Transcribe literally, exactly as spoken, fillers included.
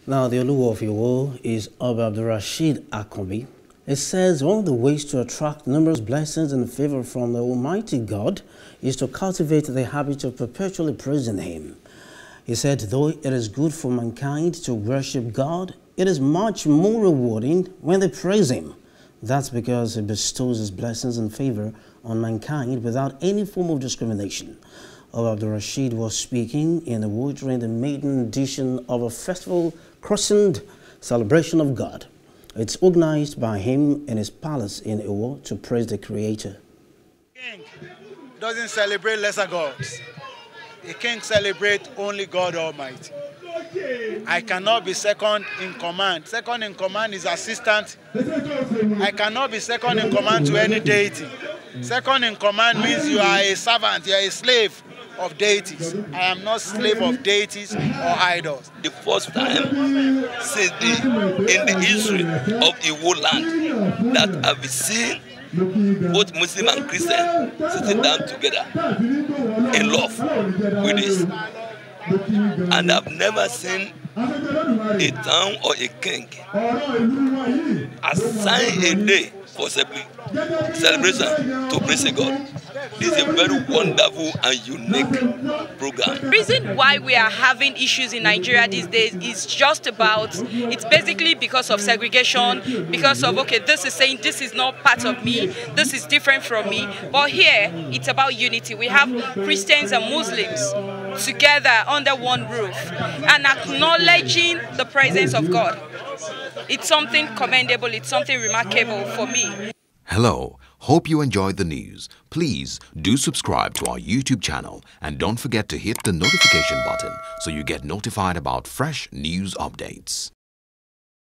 Now, the Oluwa of Iwo is Oba Abdulrasheed Akanbi. It says one of the ways to attract numerous blessings and favor from the Almighty God is to cultivate the habit of perpetually praising Him. He said, though it is good for mankind to worship God, it is much more rewarding when they praise Him. That's because He bestows His blessings and favor on mankind without any form of discrimination. Oba Abdulrasheed was speaking in the Iwo during the maiden edition of a festival christened Celebration of God. It's organized by him in his palace in Iwo to praise the Creator. King doesn't celebrate lesser gods. A king celebrates only God Almighty. I cannot be second in command. Second in command is assistant. I cannot be second in command to any deity. Second in command means you are a servant, you are a slave of deities. I am not slave of deities or idols. The first time since the, in the history of Iwo land that I've seen both Muslim and Christian sitting down together in love with this. And I've never seen a town or a king assign a day for celebration to praise God. This is a very wonderful and unique program. The reason why we are having issues in Nigeria these days is just about, it's basically because of segregation, because of, okay, this is saying this is not part of me, this is different from me. But here, it's about unity. We have Christians and Muslims together under one roof and acknowledging the presence of God. It's something commendable, it's something remarkable for me. Hello, hope you enjoyed the news. Please do subscribe to our YouTube channel and don't forget to hit the notification button so you get notified about fresh news updates.